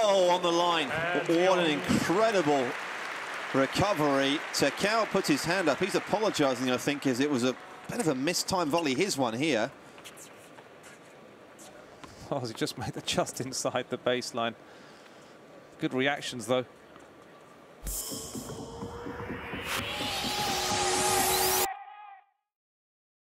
Oh, on the line. What an incredible recovery. Tekau puts his hand up. He's apologising, I think, as it was a bit of a mistimed volley, his one here. Oh, he just made it just inside the baseline. Good reactions, though.